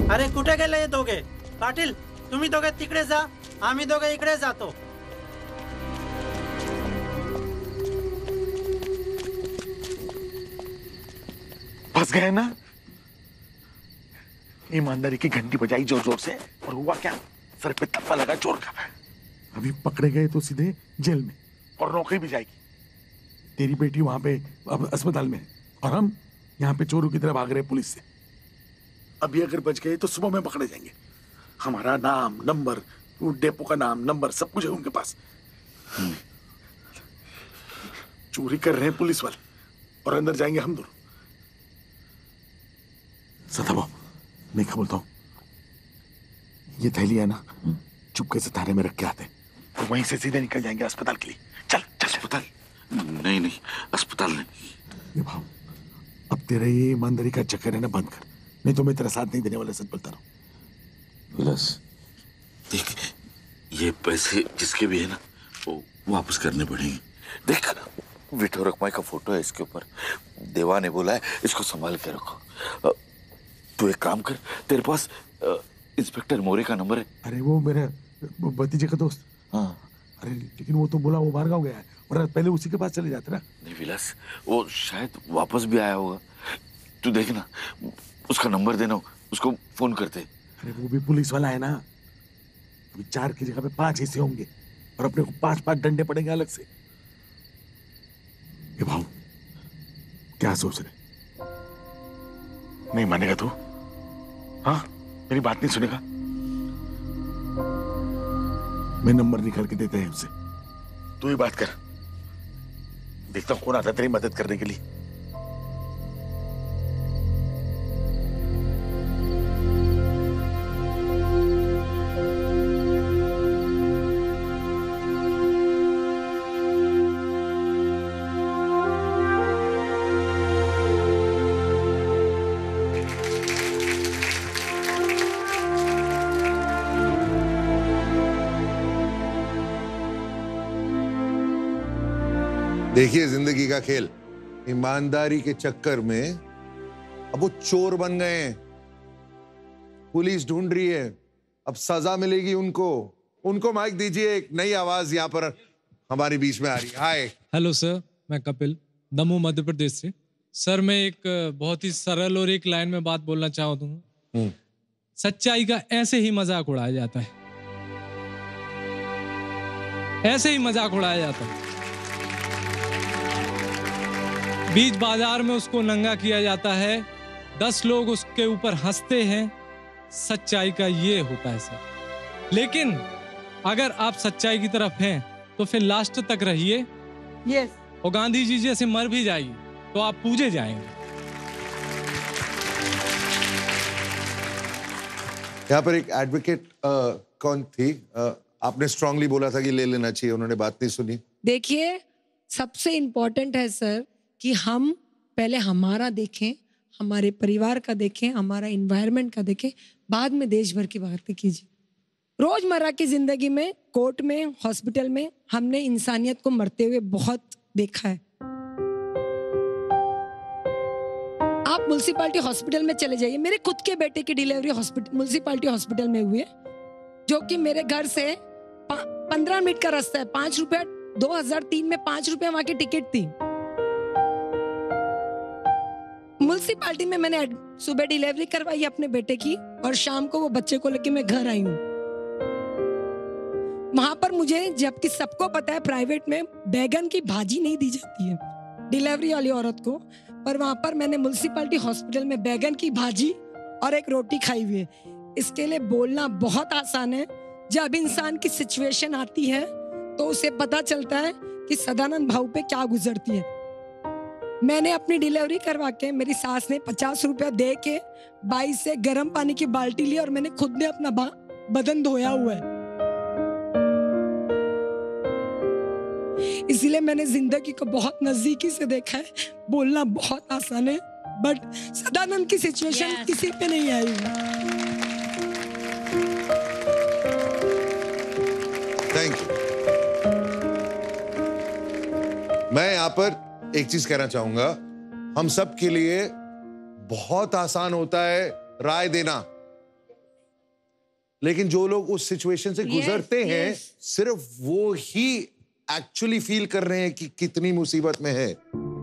G: अरे कुठे गेले हे दोघे? पाटील तुम्ही दोघे तिकडे जा, आम्ही दोघे इकडे जातो.
H: फंस गए ना? ईमानदारी की घंटी बजाई जोर जोर से और हुआ क्या? सर पे थप्पा लगा चोर का. अभी पकड़े गए तो सीधे जेल में और नौकरी भी जाएगी. तेरी बेटी वहां पे अब अस्पताल में है और हम यहाँ पे चोरों की तरह भाग रहे पुलिस से. अभी अगर बच गए तो सुबह में पकड़े जाएंगे. हमारा नाम, नंबर, डेपो का नाम, नंबर सब कुछ है उनके पास. चोरी कर रहे हैं पुलिस वाले और अंदर जाएंगे हम दोनों. सदाभाऊ, मैं क्या बोलता हूँ, ये थैली है ना, चुपके से थाने में रख के आते हैं और वहीं से सीधे निकल जाएंगे अस्पताल के लिए. चल चल. अस्पताल नहीं, अस्पताल नहीं. ये भाव, अब तेरे ये ईमानदारी का चक्कर है ना, बंद कर, नहीं तो मैं तेरा साथ नहीं देने वाला. सच बोलता रहा.
K: विलास देख, ये पैसे जिसके भी है ना वो वापस करने पड़ेंगे.
J: देख, विठो रखमाई का फोटो है इसके ऊपर. देवा ने बोला है इसको संभाल के रखो. तू एक काम कर, तेरे पास इंस्पेक्टर मोरे का नंबर है?
H: अरे वो मेरे भतीजे का दोस्त.
J: हाँ.
H: अरे लेकिन वो तो बोला वो बाहर गाँव गया है, और पहले उसी के पास चले जाते ना.
J: नहीं विलास, वो शायद वापस भी आया होगा. तू देख ना, उसका नंबर देना, उसको फोन करते.
H: अरे वो भी पुलिस वाला है ना. अभी 4 की जगह पे 5 हिस्से होंगे और अपने को 5-5 डंडे पड़ेंगे अलग से. ये भाव क्या सोच रहे? नहीं मानेगा तू? हाँ, मेरी बात नहीं सुनेगा? मैं नंबर निकाल के देते हैं उससे. तू ही बात कर, देखता हूं कौन आता है तेरी मदद करने के लिए.
C: देखिए जिंदगी का खेल, ईमानदारी के चक्कर में अब वो चोर बन गए हैं. पुलिस ढूंढ रही है, अब सजा मिलेगी उनको. उनको माइक दीजिए. एक नई आवाज यहाँ पर हमारे बीच में आ रही है. हाय.
A: हेलो सर, मैं कपिल, दमोह मध्य प्रदेश से. सर मैं एक बहुत ही सरल और एक लाइन में बात बोलना चाहता हूँ. सच्चाई का ऐसे ही मजाक उड़ाया जाता है, ऐसे ही मजाक उड़ाया जाता है. बीच बाजार में उसको नंगा किया जाता है, 10 लोग उसके ऊपर हंसते हैं. सच्चाई का ये होता है सर. लेकिन अगर आप सच्चाई की तरफ हैं तो फिर लास्ट तक रहिए.
N: यस.
A: और गांधी जी जैसे मर भी जाइए तो आप पूजे जाएंगे.
C: यहाँ पर एक एडवोकेट कौन थी? आपने स्ट्रांगली बोला था कि ले लेना चाहिए, उन्होंने बात नहीं सुनी.
D: देखिए, सबसे इम्पोर्टेंट है सर कि हम पहले हमारा देखें, हमारे परिवार का देखें, हमारा एनवायरनमेंट का देखें, बाद में देश भर की बातें कीजिए. रोजमर्रा की जिंदगी में, कोर्ट में, हॉस्पिटल में हमने इंसानियत को मरते हुए बहुत देखा है. आप म्युनिसिपैलिटी हॉस्पिटल में चले जाइए. मेरे खुद के बेटे की डिलीवरी म्युनिसिपैलिटी हॉस्पिटल में हुई है, जो कि मेरे घर से 15 मिनट का रास्ता है. 5 रुपया, 2003 में 5 रुपया वहां की टिकट थी. म्युनिसिपैलिटी में मैंने सुबह डिलीवरी करवाई अपने बेटे की और शाम को वो बच्चे को लेके मैं घर आई हूँ. वहां पर मुझे, जबकि सबको पता है प्राइवेट में बैगन की भाजी नहीं दी जाती है डिलीवरी वाली औरत को, पर वहां पर मैंने म्युनिसिपैलिटी हॉस्पिटल में बैगन की भाजी और एक रोटी खाई हुई है. इसके लिए बोलना बहुत आसान है. जब इंसान की सिचुएशन आती है तो उसे पता चलता है कि सदानंद भाऊ पे क्या गुजरती है. मैंने अपनी डिलीवरी करवा के, मेरी सास ने 50 रुपया दे के 22 से गर्म पानी की बाल्टी ली और मैंने खुद ने अपना बदन धोया हुआ है. इसीलिए मैंने जिंदगी को बहुत नजदीकी से देखा है. बोलना बहुत आसान है, बट सदानंद की सिचुएशन किसी पे नहीं आई है.
C: Thank you. मैं यहाँ पर एक चीज कहना चाहूंगा. हम सब के लिए बहुत आसान होता है राय देना, लेकिन जो लोग उस सिचुएशन से गुजरते हैं सिर्फ वो ही एक्चुअली फील कर रहे हैं कि कितनी मुसीबत में है।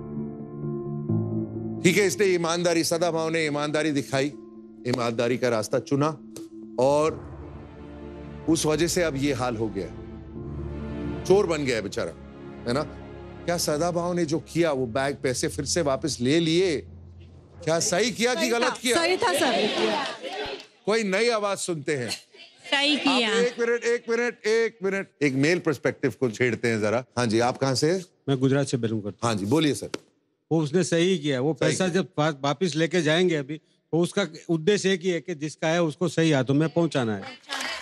C: ठीक है, इसलिए ईमानदारी, सदाभाव ने ईमानदारी दिखाई, ईमानदारी का रास्ता चुना और उस वजह से अब ये हाल हो गया, चोर बन गया बेचारा, है ना। क्या सदाभाव ने जो किया, वो बैग पैसे फिर से वापस ले लिए, क्या सही किया कि गलत किया?
F: सही था सर।
C: कोई नई आवाज सुनते हैं।
I: सही किया।
C: एक मिनट, एक मेल पर्सपेक्टिव को छेड़ते हैं जरा। हाँ जी, आप कहाँ से?
L: मैं गुजरात से बिलोंग करता हूँ।
C: हाँ जी, बोलिए सर।
L: वो उसने सही किया, वो पैसा जब वापिस लेके जाएंगे अभी, तो उसका उद्देश्य एक ही है कि जिसका है उसको सही हाथों में पहुंचाना है।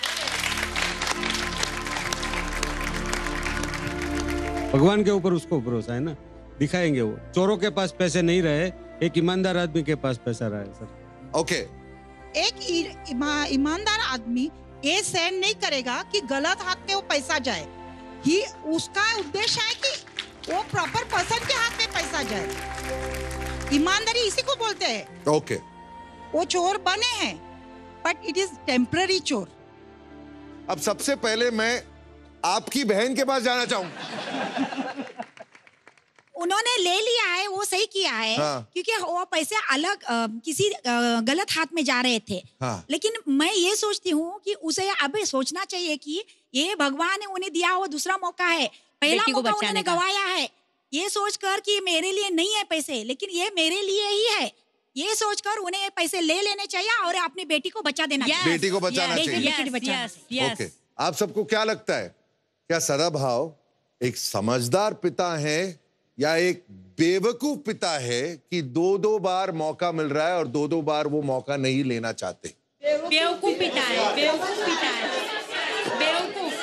L: भगवान के ऊपर उसको भरोसा है ना, दिखाएंगे वो। चोरों के पास पैसे नहीं रहे, एक ईमानदार आदमी के पास पैसा रहा है सर।
C: ओके।
N: एक ईमानदार आदमी ये सहन नहीं करेगा कि गलत हाथ में वो पैसा जाए। ही उसका उद्देश्य है कि वो प्रॉपर पर्सन के हाथ में पैसा जाए। ईमानदारी इसी को बोलते हैं।
C: ओके।
N: वो चोर बने हैं, बट इट इज टेम्पररी चोर।
C: अब सबसे पहले मैं आपकी बहन के पास जाना चाहूंगा।
O: उन्होंने ले लिया है, वो सही किया है। हाँ। क्योंकि वो पैसे अलग किसी गलत हाथ में जा रहे थे। हाँ। लेकिन मैं ये सोचती हूँ कि उसे अभी सोचना चाहिए कि ये भगवान ने उन्हें दिया हुआ दूसरा मौका है, पहला मौका उन्होंने गवाया है। ये सोचकर कि मेरे लिए नहीं है पैसे, लेकिन ये मेरे लिए ही है, ये सोचकर उन्हें पैसे ले लेने चाहिए और अपनी बेटी को बचा देना चाहिए।
C: बेटी को बचाना चाहिए। ओके, आप सबको क्या लगता है, क्या सदाभाव एक समझदार पिता है या एक बेवकूफ पिता है कि दो बार मौका मिल रहा है और दो बार वो मौका नहीं लेना चाहते?
I: बेवकूफ पिता है, बेवकूफ पिता है, बेवकूफ।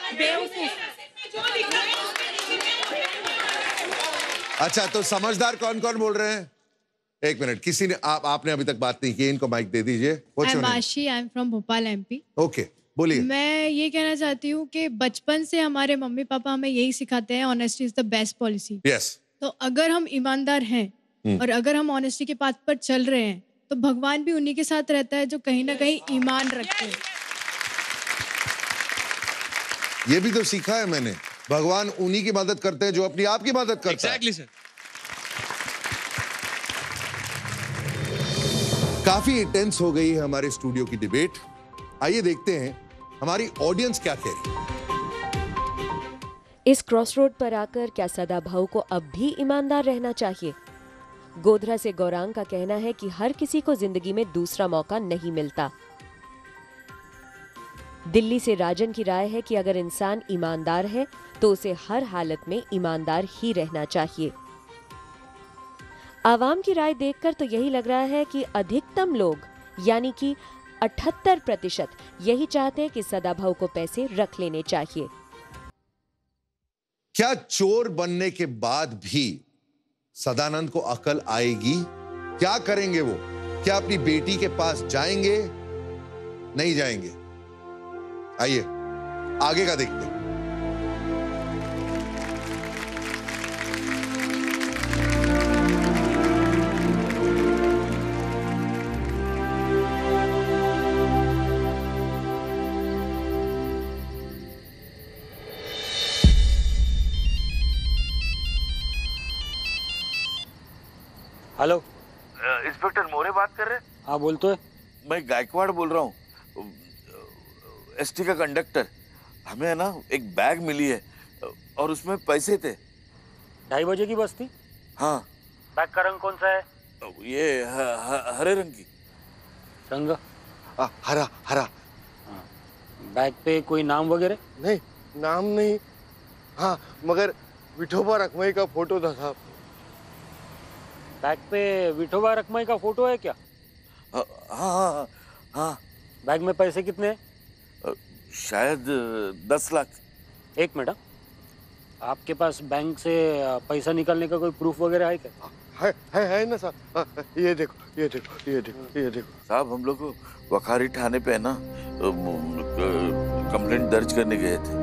C: अच्छा, तो समझदार कौन कौन बोल रहे हैं? एक मिनट, किसी ने आपने अभी तक बात नहीं की, इनको माइक दे दीजिए।
M: I am from Bhopal MP।
C: Okay, बोलिए।
M: मैं ये कहना चाहती हूँ कि बचपन से हमारे मम्मी पापा हमें यही सिखाते हैं, honesty is the best policy.
C: Yes.
M: तो अगर हम ईमानदार हैं और अगर हम ऑनेस्टी के पाथ पर चल रहे हैं, तो भगवान भी उन्हीं के साथ रहता है जो कहीं ना कहीं ईमान रखते हैं।
C: ये भी तो सीखा है मैंने, भगवान उन्हीं की मदद करते हैं जो अपनी आप की मदद करता है।
R: Exactly, sir.
C: काफी इंटेंस हो गई है हमारे स्टूडियो की डिबेट। आइए देखते हैं हमारी ऑडियंस क्या कह रही है।
B: इस क्रॉसरोड पर आकर क्या सदाभाव को अब भी ईमानदार रहना चाहिए? गोधरा से गौरांग का कहना है कि हर किसी को जिंदगी में दूसरा मौका नहीं मिलता। दिल्ली से राजन की राय है कि अगर इंसान ईमानदार है तो उसे हर हालत में ईमानदार ही रहना चाहिए। आवाम की राय देखकर तो यही लग रहा है कि अधिकतम लोग यानी कि 78% यही चाहते हैं कि सदाभाव को पैसे रख लेने चाहिए।
C: क्या चोर बनने के बाद भी सदानंद को अकल आएगी? क्या करेंगे वो? क्या अपनी बेटी के पास जाएंगे? नहीं जाएंगे? आइए आगे का देखते हैं।
X: हेलो,
J: इंस्पेक्टर मोरे बात कर रहे हैं?
X: हाँ बोल तो है।
J: मैं गायकवाड़ बोल रहा हूँ, ST का कंडक्टर। हमें है ना एक बैग मिली है और उसमें पैसे थे।
X: 2:30 बजे की बस थी?
J: हाँ।
X: बैग का रंग कौन सा है?
J: ये हरे रंग की।
X: रंग?
J: हरा हरा।
X: बैग पे कोई नाम वगैरह?
Y: नहीं, नाम नहीं। हाँ, मगर विठोबा रखमाई का फोटो था साहब।
X: बैग पे विठोबा रखमाई का फोटो है क्या?
J: हाँ हाँ हाँ।
X: बैग में पैसे कितने हैं?
J: शायद 10 लाख।
X: एक मिनट, आपके पास बैंक से पैसा निकालने का कोई प्रूफ वगैरह है क्या?
Y: है ना साहब। ये देखो ये देखो ये देखो ये देखो
J: साहब, हम लोग वखारी थाने पे ना कंप्लेंट दर्ज करने गए थे।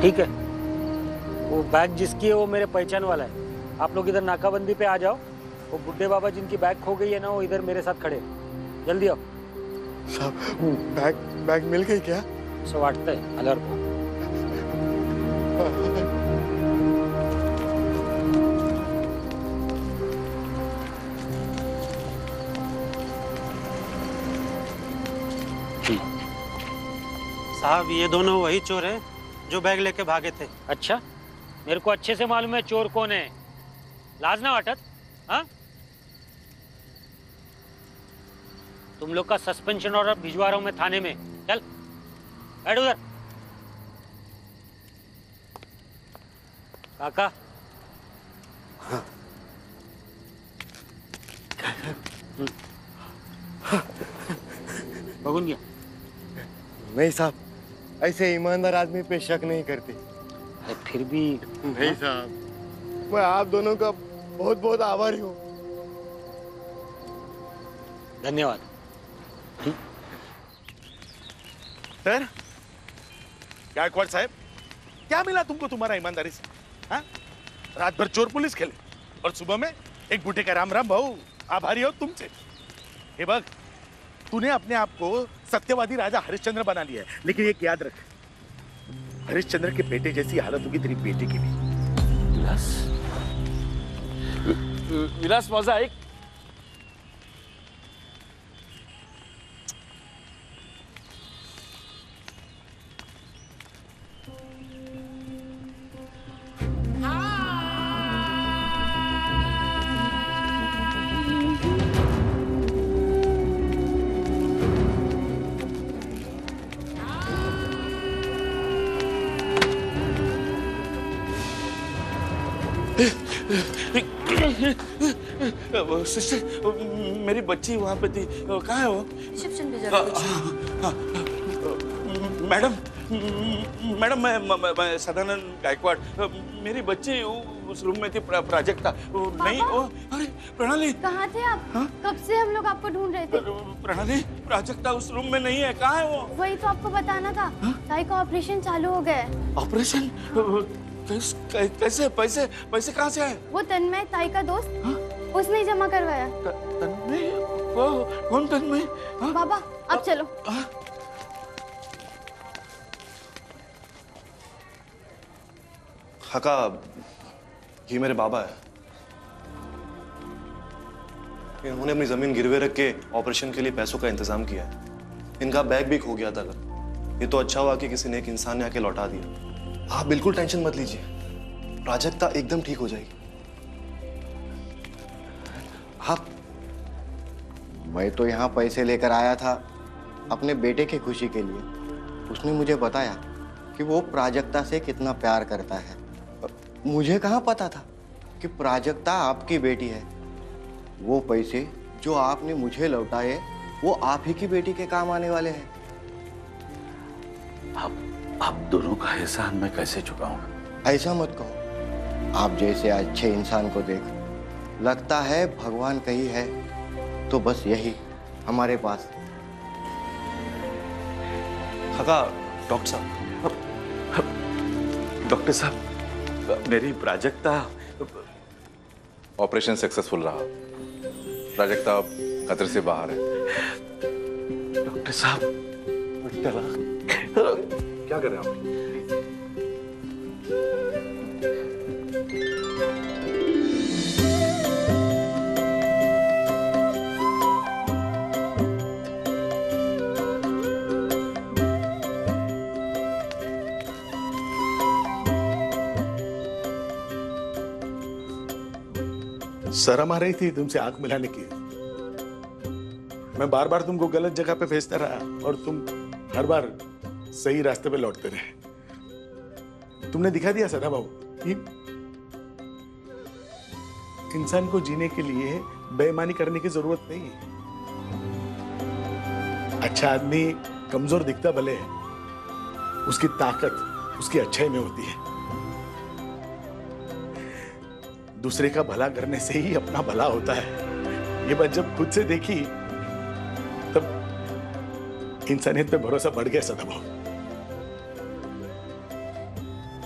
X: ठीक है, वो बैग जिसकी है वो मेरे पहचान वाला है। आप लोग इधर नाकाबंदी पे आ जाओ। वो बुड्ढे बाबा जिनकी बैग खो गई है ना, वो इधर मेरे साथ खड़े हैं। जल्दी आओ।
Y: साहब बैग मिल गई क्या?
X: ऐसा वाटता है अलर को।
G: साहब ये दोनों वही चोर हैं जो बैग लेके भागे थे।
X: अच्छा, मेरे को अच्छे से मालूम है चोर कौन है। लाज ना वाटत? हाँ, तुम लोग का सस्पेंशन ऑर्डर भिजवा रहा हूं मैं थाने में। चल बैठ उधर। काका बगुन गया।
Y: नहीं साहब, ऐसे ईमानदार आदमी पे शक नहीं करती।
X: फिर भी
Y: नहीं साहब, मैं आप दोनों का बहुत बहुत आभारी हूँ।
X: धन्यवाद।
H: सर, गायकवाड़ साहब, क्या मिला तुमको तुम्हारा ईमानदारी से? हाँ? रात भर चोर पुलिस खेले और सुबह में एक बूढ़े का राम राम भाऊ, आभारी हो तुमसे। हे बग, तूने अपने आप को सत्यवादी राजा हरिश्चंद्र बना लिया है, लेकिन एक याद रख, हरिश्चंद्र के बेटे जैसी हालत होगी तेरी बेटे की भी।
K: विलास मोजाइक,
H: सिस्टर, मेरी बच्ची वहां पे थी, कहाँ है वो? मैडम, मैं सदानंद गायकवाड़, मेरी बच्ची उस रूम में थी, प्रोजेक्ट था। नहीं, अरे प्रणाली,
E: कहाँ थे आप? कब से हम लोग आपको ढूंढ रहे थे।
H: प्रणाली, प्रोजेक्ट था उस रूम में नहीं है, कहाँ है वो?
E: वही तो आपको बताना था, ताई का ऑपरेशन चालू हो गया है।
H: ऑपरेशन? कैसे? पैसे कहाँ से आए?
E: वो तन्मय, ताई का दोस्त, उसने जमा करवाया।
H: तन्मय? कौन तन्मय?
E: बाबा अब चलो।
P: काका, ये मेरे बाबा है। इन्होंने अपनी जमीन गिरवे रख के ऑपरेशन के लिए पैसों का इंतजाम किया है। इनका बैग भी खो गया था कल। ये तो अच्छा हुआ कि किसी नेक इंसान ने आके लौटा दिया। आप बिल्कुल टेंशन मत लीजिए, प्राजक्ता एकदम ठीक हो जाएगी।
Y: आप, मैं तो यहाँ पैसे लेकर आया था अपने बेटे की खुशी के लिए। उसने मुझे बताया कि वो प्राजक्ता से कितना प्यार करता है। मुझे कहाँ पता था कि प्राजक्ता आपकी बेटी है। वो पैसे जो आपने मुझे लौटाए वो आप ही की बेटी के काम आने वाले हैं।
K: आप दोनों का एहसान मैं कैसे चुकाऊंगा?
Y: ऐसा मत कहो। आप जैसे अच्छे इंसान को देख लगता है भगवान कहीं है, तो बस यही हमारे पास।
P: काका, डॉक्टर साहब,
K: मेरी प्राजक्ता।
Q: ऑपरेशन सक्सेसफुल रहा। प्राजक्ता अब खतरे से बाहर है।
K: डॉक्टर साहब,
Q: क्या कर रहे हैं आप?
H: शर्म आ रही थी तुमसे आंख मिलाने की। मैं बार बार तुमको गलत जगह पे भेजता रहा और तुम हर बार सही रास्ते पे लौटते रहे। तुमने दिखा दिया सदा बाबू कि इंसान को जीने के लिए बेईमानी करने की जरूरत नहीं है। अच्छा आदमी कमजोर दिखता भले है, उसकी ताकत उसकी अच्छाई में होती है। दूसरे का भला करने से ही अपना भला होता है। ये बात जब खुद से देखी तब इंसानियत पे भरोसा बढ़ गया सदा भाव।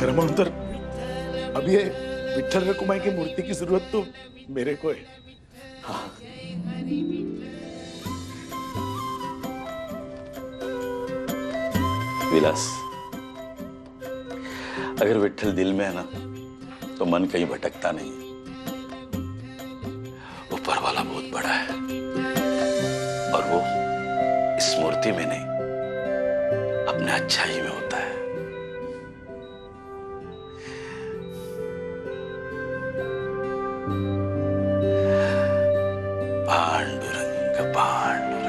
H: खरं म्हणून तर अब ये विठ्ठल रखुमाई की मूर्ति की जरूरत तो मेरे को है। हाँ।
K: विलास, अगर विठ्ठल दिल में है ना तो मन कहीं भटकता नहीं है। ऊपर वाला बहुत बड़ा है और वो इस मूर्ति में नहीं, अपने अच्छाई में होता है। पांडुरंग पांडुरंग।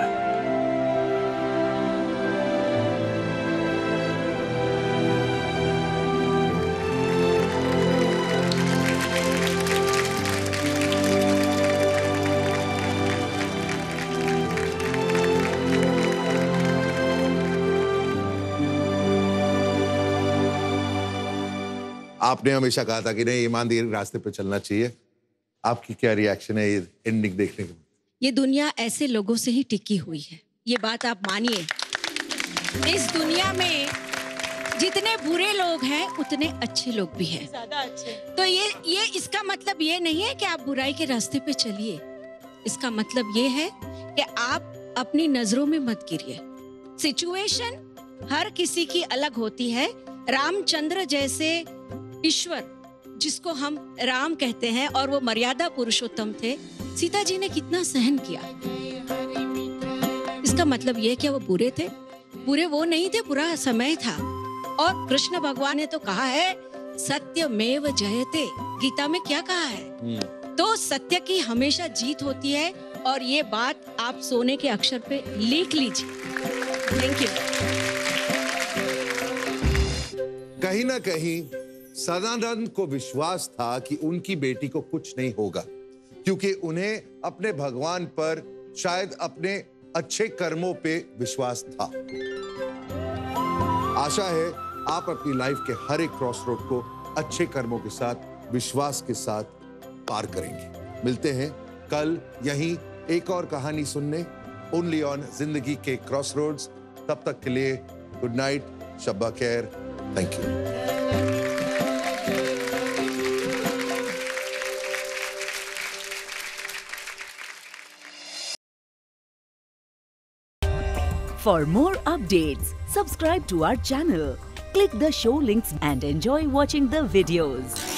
C: आपने हमेशा कहा था कि नहीं, ईमानदारी रास्ते पे चलना चाहिए। आपकी क्या रिएक्शन है ये एंडिंग देखने के?
S: ये दुनिया ऐसे लोगों से ही टिकी हुई है, ये बात आप मानिए। इस दुनिया में जितने बुरे लोग हैं उतने अच्छे लोग भी हैं।
I: ज्यादा अच्छे।
S: तो ये इसका मतलब ये नहीं है कि आप बुराई के रास्ते पे चलिए। इसका मतलब ये है कि आप अपनी नजरों में मत गिरिए। सिचुएशन हर किसी की अलग होती है। रामचंद्र जैसे ईश्वर, जिसको हम राम कहते हैं, और वो मर्यादा पुरुषोत्तम थे, सीता जी ने कितना सहन किया। इसका मतलब ये कि वो बुरे थे? बुरे वो नहीं थे, बुरा समय था। और कृष्ण भगवान ने तो कहा है सत्यमेव जयते। गीता में क्या कहा है? तो सत्य की हमेशा जीत होती है, और ये बात आप सोने के अक्षर पे लिख लीजिए। Thank you.
C: कहीं ना कहीं सदानंद को विश्वास था कि उनकी बेटी को कुछ नहीं होगा, क्योंकि उन्हें अपने भगवान पर, शायद अपने अच्छे कर्मों पे विश्वास था। आशा है आप अपनी लाइफ के हर एक क्रॉसरोड को अच्छे कर्मों के साथ, विश्वास के साथ पार करेंगे। मिलते हैं कल यहीं एक और कहानी सुनने, ओनली ऑन जिंदगी के क्रॉसरोड्स। तब तक के लिए गुड नाइट, शब्बा खैर, thank you.
T: For more updates, subscribe to our channel, click the show links and enjoy watching the videos.